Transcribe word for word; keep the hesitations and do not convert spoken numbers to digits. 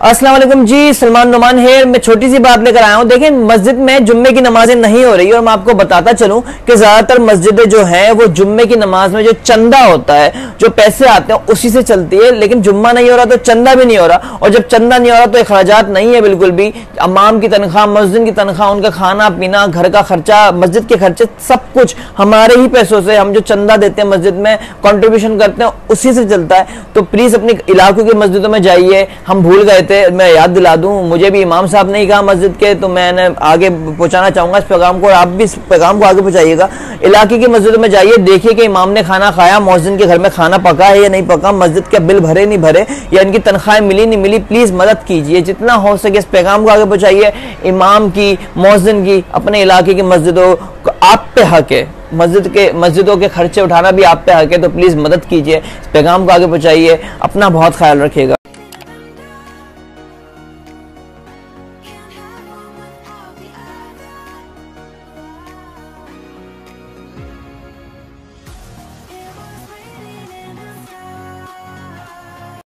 अस्सलाम वालेकुम जी, सलमान नुमान है। मैं छोटी सी बात लेकर आया हूँ। देखें, मस्जिद में जुम्मे की नमाजें नहीं हो रही और मैं आपको बताता चलूं कि ज्यादातर मस्जिदें जो हैं वो जुम्मे की नमाज में जो चंदा होता है, जो पैसे आते हैं उसी से चलती है। लेकिन जुम्मा नहीं हो रहा तो चंदा भी नहीं हो रहा, और जब चंदा नहीं हो रहा तो अखराजात नहीं है बिल्कुल भी। इमाम की तनख्वाह, मस्जिद की तनख्वाह, उनका खाना पीना, घर का खर्चा, मस्जिद के खर्चे, सब कुछ हमारे ही पैसों से, हम जो चंदा देते हैं मस्जिद में, कंट्रीब्यूशन करते हैं, उसी से चलता है। तो प्लीज अपने इलाकों की मस्जिदों में जाइए। हम भूल गए थे, मैं याद दिला दूं, मुझे भी इमाम साहब ने ही कहा मस्जिद के, तो मैंने आगे पहुंचाना चाहूंगा इस पैगाम को, और आप भी इस पैगाम को आगे पहुंचाइएगा। इलाके की मस्जिदों में जाइए, देखिए कि इमाम ने खाना खाया, मौज़िन के घर में खाना पका है या नहीं पका, मस्जिद के बिल भरे नहीं भरे, या इनकी तनख्वाहें मिली नहीं मिली। प्लीज मदद कीजिए, जितना हो सके इस पैगाम को आगे पहुंचाइए। इमाम की, मौज़िन की, अपने इलाके की मस्जिदों को आप पे हक है, मस्जिद के मस्जिदों के खर्चे उठाना भी आप पे हक है। तो प्लीज मदद कीजिए, इस पैगाम को आगे पहुंचाइए। अपना बहुत ख्याल रखिएगा।